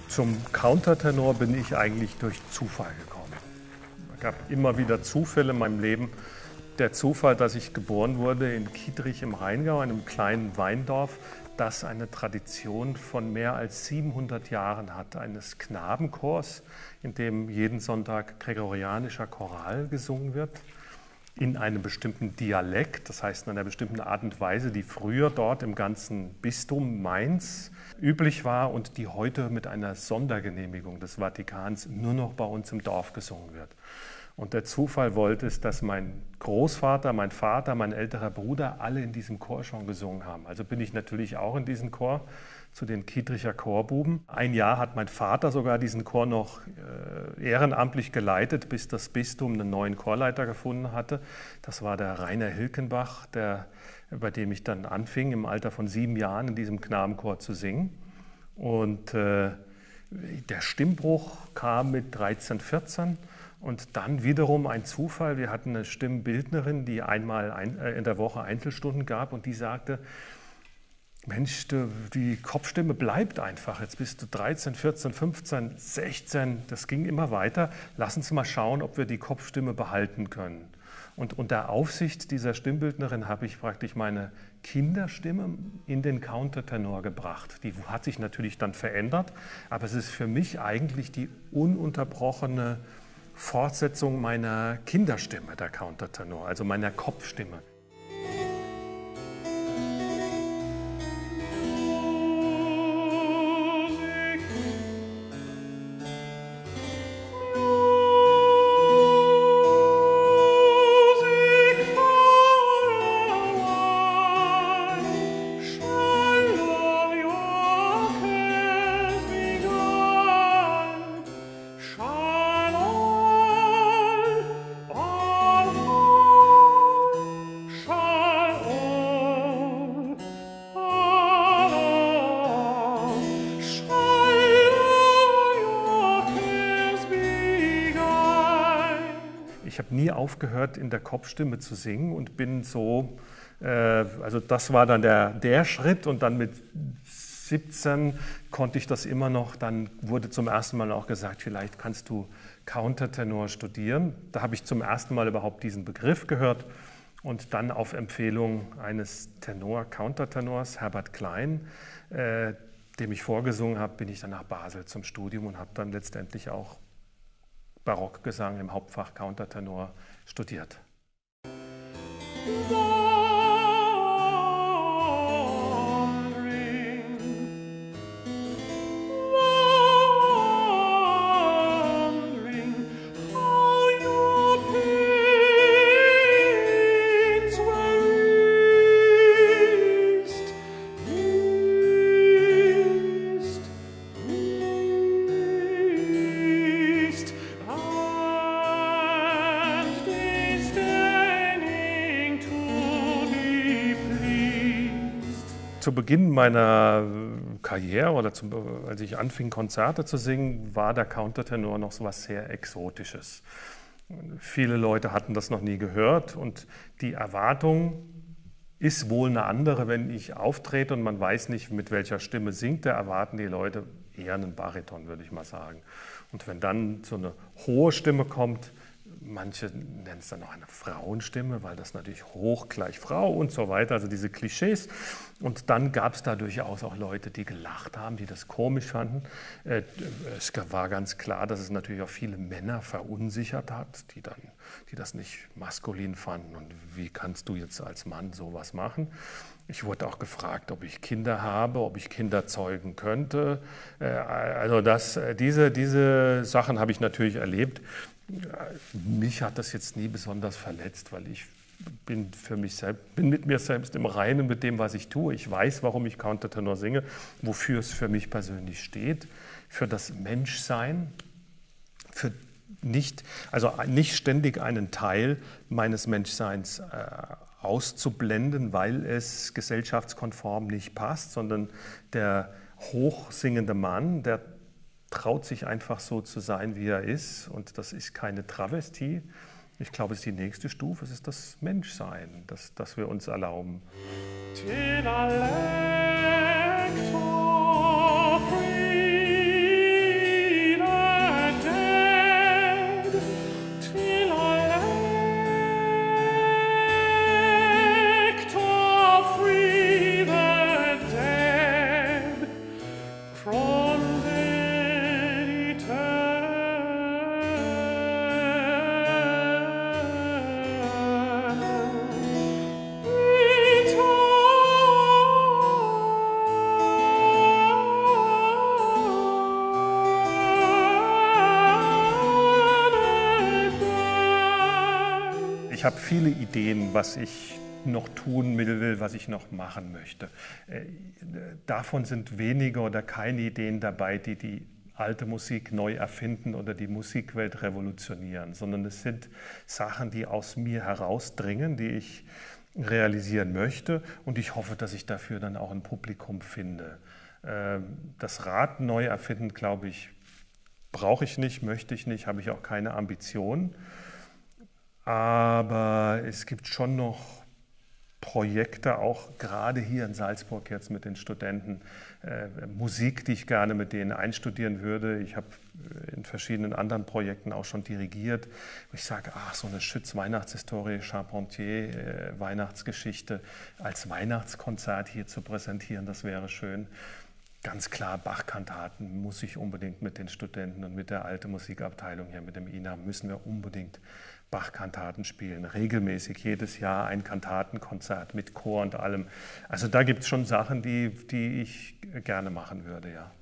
Zum Countertenor bin ich eigentlich durch Zufall gekommen. Es gab immer wieder Zufälle in meinem Leben. Der Zufall, dass ich geboren wurde in Kietrich im Rheingau, einem kleinen Weindorf, das eine Tradition von mehr als 700 Jahren hat, eines Knabenchors, in dem jeden Sonntag gregorianischer Choral gesungen wird, in einem bestimmten Dialekt, das heißt in einer bestimmten Art und Weise, die früher dort im ganzen Bistum Mainz üblich war und die heute mit einer Sondergenehmigung des Vatikans nur noch bei uns im Dorf gesungen wird. Und der Zufall wollte es, dass mein Großvater, mein Vater, mein älterer Bruder alle in diesem Chor schon gesungen haben. Also bin ich natürlich auch in diesen Chor, zu den Kietricher Chorbuben. Ein Jahr hat mein Vater sogar diesen Chor noch ehrenamtlich geleitet, bis das Bistum einen neuen Chorleiter gefunden hatte. Das war der Rainer Hilkenbach, bei dem ich dann anfing, im Alter von 7 Jahren in diesem Knabenchor zu singen. Und der Stimmbruch kam mit 13, 14. Und dann wiederum ein Zufall. Wir hatten eine Stimmbildnerin, die einmal in der Woche Einzelstunden gab und die sagte, Mensch, die Kopfstimme bleibt einfach. Jetzt bist du 13, 14, 15, 16. Das ging immer weiter. Lass uns mal schauen, ob wir die Kopfstimme behalten können. Und unter Aufsicht dieser Stimmbildnerin habe ich praktisch meine Kinderstimme in den Countertenor gebracht. Die hat sich natürlich dann verändert, aber es ist für mich eigentlich die ununterbrochene Fortsetzung meiner Kinderstimme, der Countertenor, also meiner Kopfstimme. Ich habe nie aufgehört, in der Kopfstimme zu singen und bin so, also das war dann der Schritt und dann mit 17 konnte ich das immer noch, dann wurde zum ersten Mal auch gesagt, vielleicht kannst du Countertenor studieren. Da habe ich zum ersten Mal überhaupt diesen Begriff gehört und dann auf Empfehlung eines Countertenors, Herbert Klein, dem ich vorgesungen habe, bin ich dann nach Basel zum Studium und habe dann letztendlich auch Barockgesang im Hauptfach Countertenor studiert. Zu Beginn meiner Karriere oder als ich anfing, Konzerte zu singen, war der Countertenor noch so was sehr Exotisches. Viele Leute hatten das noch nie gehört und die Erwartung ist wohl eine andere, wenn ich auftrete und man weiß nicht, mit welcher Stimme singt, da erwarten die Leute eher einen Bariton, würde ich mal sagen. Und wenn dann so eine hohe Stimme kommt, manche nennen es dann noch eine Frauenstimme, weil das natürlich hoch gleich Frau und so weiter, also diese Klischees. Und dann gab es da durchaus auch Leute, die gelacht haben, die das komisch fanden. Es war ganz klar, dass es natürlich auch viele Männer verunsichert hat, die das nicht maskulin fanden. Und wie kannst du jetzt als Mann sowas machen? Ich wurde auch gefragt, ob ich Kinder habe, ob ich Kinder zeugen könnte. Also diese Sachen habe ich natürlich erlebt. Mich hat das jetzt nie besonders verletzt, weil ich bin mit mir selbst im Reinen mit dem, was ich tue. Ich weiß, warum ich Countertenor singe, wofür es für mich persönlich steht, für das Menschsein, für nicht ständig einen Teil meines Menschseins auszublenden, weil es gesellschaftskonform nicht passt, sondern der hochsingende Mann, der traut sich einfach so zu sein, wie er ist. Und das ist keine Travestie. Ich glaube, es ist die nächste Stufe, es ist das Menschsein, das wir uns erlauben. from day Ich habe viele Ideen, was ich noch tun will, was ich noch machen möchte. Davon sind wenige oder keine Ideen dabei, die die alte Musik neu erfinden oder die Musikwelt revolutionieren, sondern es sind Sachen, die aus mir herausdringen, die ich realisieren möchte, und ich hoffe, dass ich dafür dann auch ein Publikum finde. Das Rad neu erfinden, glaube ich, brauche ich nicht, möchte ich nicht, habe ich auch keine Ambition. Aber es gibt schon noch Projekte, auch gerade hier in Salzburg jetzt mit den Studenten, Musik, die ich gerne mit denen einstudieren würde. Ich habe in verschiedenen anderen Projekten auch schon dirigiert, wo ich sage, ach, so eine Schütz-Weihnachtshistorie, Charpentier, Weihnachtsgeschichte als Weihnachtskonzert hier zu präsentieren, das wäre schön. Ganz klar, Bach-Kantaten muss ich unbedingt mit den Studenten und mit der alten Musikabteilung hier, mit dem INA, müssen wir unbedingt Bach-Kantaten spielen. Regelmäßig, jedes Jahr ein Kantatenkonzert mit Chor und allem. Also da gibt es schon Sachen, die ich gerne machen würde, ja.